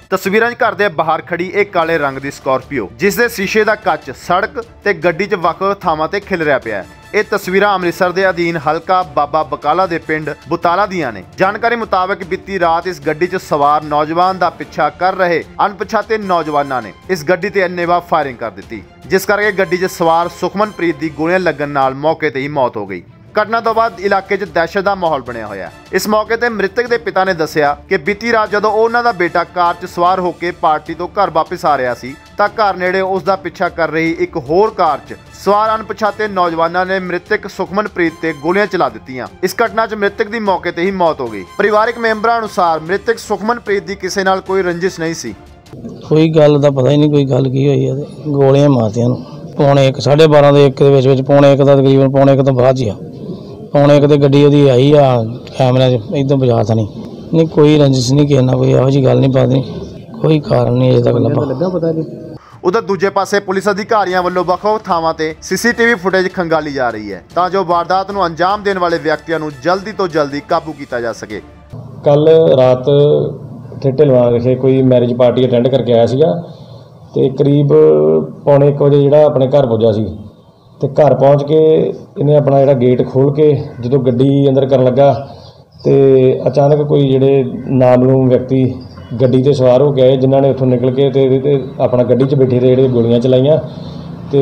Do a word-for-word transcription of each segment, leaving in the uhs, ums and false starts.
तस्वीरां 'च घर दे बाहर खड़ी एक काले रंग की स्कॉर्पियो जिस दे शीशे का कच सड़क ते गड्डी 'च वख-वख थावां ते खिलरिया पिया है। ਇਹ ਤਸਵੀਰਾਂ ਅੰਮ੍ਰਿਤਸਰ ਦੇ ਅਧੀਨ ਹਲਕਾ ਬਾਬਾ ਬਕਾਲਾ ਦੇ ਪਿੰਡ ਬੁਤਾਲਾ ਦੀਆਂ ਨੇ। ਜਾਣਕਾਰੀ ਮੁਤਾਬਕ ਬੀਤੀ ਰਾਤ ਇਸ ਗੱਡੀ 'ਚ ਸਵਾਰ ਨੌਜਵਾਨ ਦਾ ਪਿੱਛਾ ਕਰ ਰਹੇ ਅਣਪਛਾਤੇ ਨੌਜਵਾਨਾਂ ਨੇ ਇਸ ਗੱਡੀ ਤੇ ਅੰਨ੍ਹੇਵਾਹ ਫਾਇਰਿੰਗ ਕਰ ਦਿੱਤੀ, ਜਿਸ ਕਰਕੇ ਗੱਡੀ 'ਚ ਸਵਾਰ ਸੁਖਮਨਪ੍ਰੀਤ ਦੀ ਗੋਲੀਆਂ ਲੱਗਣ ਨਾਲ ਮੌਕੇ ਤੇ ਹੀ ਮੌਤ ਹੋ ਗਈ। घटना तो बाद इलाके च दहशत का माहौल बनया होया। इस मौके ते मृतक के पिता ने दस्सिया कि बीती रात जदों उन्हां दा बेटा कार च सवार होकर पार्टी तो घर वापस आ रहा सी तां घर नेड़े उसका पिछा कर रही एक होर कार च सवार अणपछाते नौजवानों ने मृतक सुखमनप्रीत ते गोलियां चला दित्तियां। इस घटना च मृतक की मौके ते ही मौत हो गई। परिवारक मैंबरां अनुसार मृतक सुखमनप्रीत की किसी नाल कोई रंजिश नहीं सी। कोई गल दा पता ही नहीं, कोई गल की होई है। गोलियां मारतियां पौने एक साढ़े बारह के एक के विच विच पौने एक दा तकरीबन पौने एक तो बाद ही आ पौने एक गड्डी ਉਹਦੀ आई आ कैमरे इधर बजा था नहीं नहीं कोई रंजिश नहीं कहना, कोई ਇਹੋ ਜਿਹੀ ਗੱਲ नहीं बात नहीं, कोई कारण नहीं अजे तक ਲੱਭਾ ਲੱਗਾ पता नहीं। उधर दूजे पासे पुलिस अधिकारियों वालों ਵੱਖ-ਵੱਖ ਥਾਵਾਂ ਤੇ सीसीटीवी फुटेज खंगाली जा रही है ਤਾਂ ਜੋ ਵਾਰਦਾਤ ਨੂੰ अंजाम देने वाले ਵਿਅਕਤੀਆਂ ਨੂੰ जल्दी तो जल्दी काबू किया जा सके। कल रात ढिलवां विखे कोई मैरिज पार्टी अटेंड करके आया सीगा ते करीब पौने एक बजे ਜਿਹੜਾ ਆਪਣੇ ਘਰ ਪੁੱਜਾ ਸੀ तो घर पहुँच के इन्हें अपना जो गेट खोल के जो गड्डी अंदर कर लगा तो अचानक कोई जोड़े नामलूम व्यक्ति गड्डी ते सवार हो के आए जिन्होंने उतों निकल के ते, ते अपना गड्डी च बैठे थे जो गोलियां चलाइया तो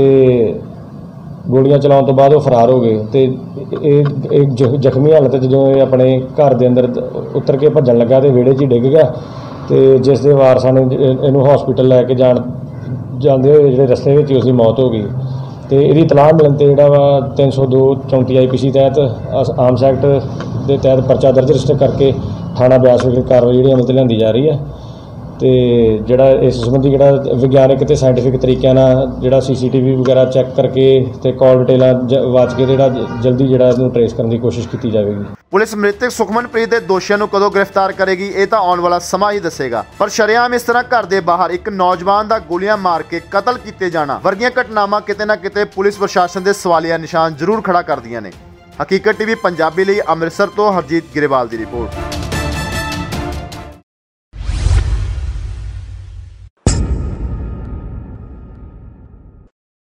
गोलियां चलाने तो बाद वो फरार हो गए। तो एक जख्मी हालत जो अपने घर के अंदर उतर के भजन लगा तो विहड़े च डिग गया। तो जिस दे वारसां ने इनू हॉस्पिटल लैके जान जाते हुए जो रस्ते में उसकी मौत हो गई। तो यदी तलाह मिलन तो जोड़ा वा तीन सौ दो चौंती आई पी सी तहत आर्म्स एक्ट के तहत परचा दर्ज रजिस्टर करके थाना ब्यास विच कार्रवाई जी अमल लियांदी जा रही है। तो जोड़ा इस संबंधी जोड़ा विग्यानक तो साइंटिफिक तरीके जोड़ा सी सी टी वी वगैरह चैक करके तो कॉल डिटेलां वाच के जोड़ा जल्दी जोड़ा ट्रेस करने की कोशिश की जाएगी। पुलिस मृतक सुखमनप्रीत के दोषियों को कदों गिरफ्तार करेगी ये तो आने वाला समा ही दसेगा, पर शरेआम इस तरह घर के बाहर एक नौजवान का गोलियां मार के कतल किए जाना वर्गियां घटनावां किते ना किते पुलिस प्रशासन के सवालिया निशान जरूर खड़ा कर दियां ने। हकीकत टीवी पंजाबी लिए अमृतसर तो हरजीत गिरेवाल की रिपोर्ट।